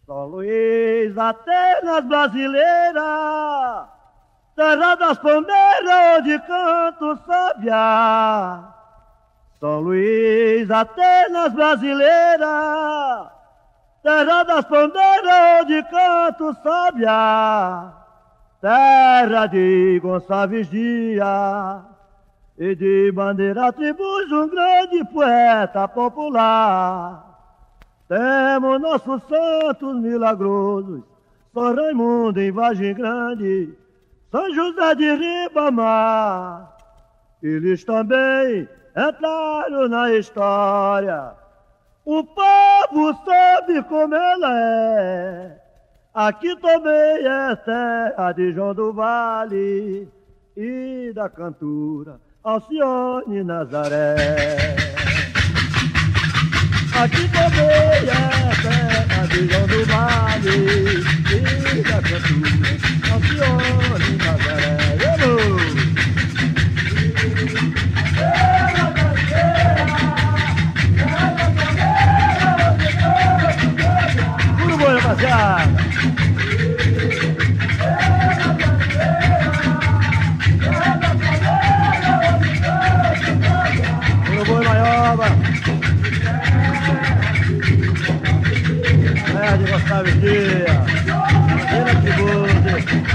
São Luís, Atenas brasileira, terra das palmeiras onde canta o sabiá. São Luís, Atenas brasileira, terra das palmeiras onde canta o sabiá. Terra de Gonçalves Dias e de Bandeira Tribus, um grande poeta popular. Temos nossos santos milagrosos, São Raimundo em Vargem Grande, São José de Ribamar. Eles também entraram na história. O povo sabe como ela é. Aqui também é terra de João do Vale e da cantora Alcione Nazaré. Aqui também é terra de João do Vale e da cantora Alcione Nazaré. Tudo bom, rapaziada? Tudo bom, Maioba? De Gonçalves Dias, Bandeira Tribus.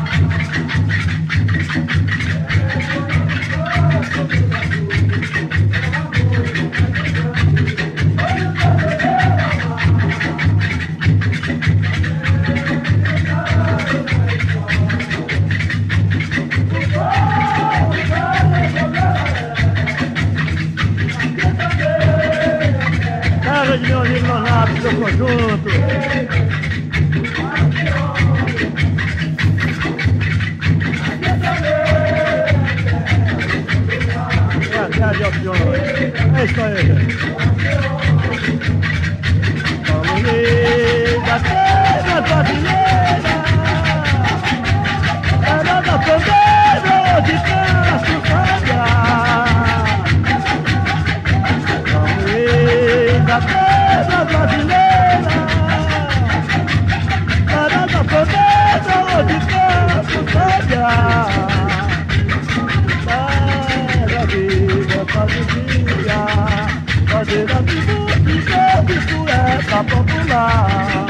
Casa de meu amigo Leonardo, seu conjunto. De opções. É isso aí, gente. Vamos ver da terra brasileira, terra da bandeira de Castro Sabiá. Vamos ver da terra brasileira, terra da bandeira de Castro Sabiá. Bandeira Tribus, grande poeta popular.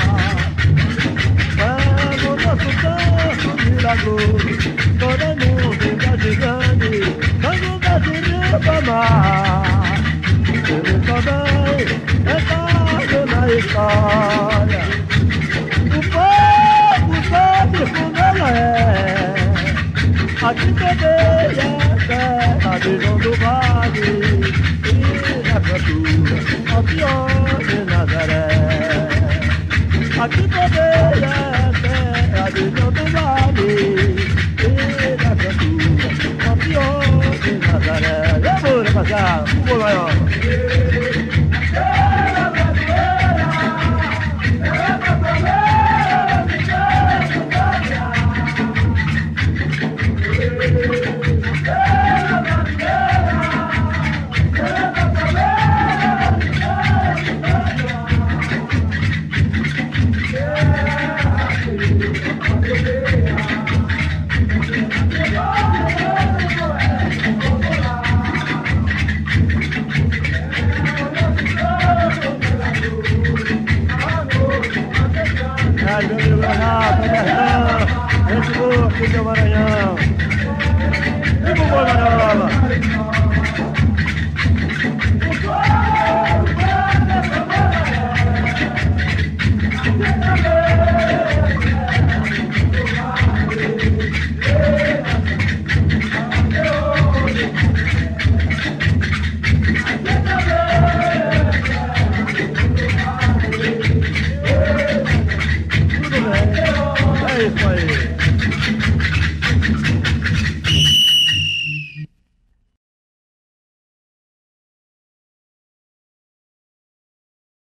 É no nosso canto milagroso, todo mundo em Vargem Grande, São José de Ribamar. Ele também entraram na história. O povo sabe como ela é. Aqui também é terra de João do Vale e da cantora Alcione Nazaré. Aqui também é terra de João do Vale e da cantora Alcione Nazaré. E amor, rapaziada, o bolo maior. Gente boa aqui do Maranhão. E pro boi Maranhão. Tudo bem. É isso aí.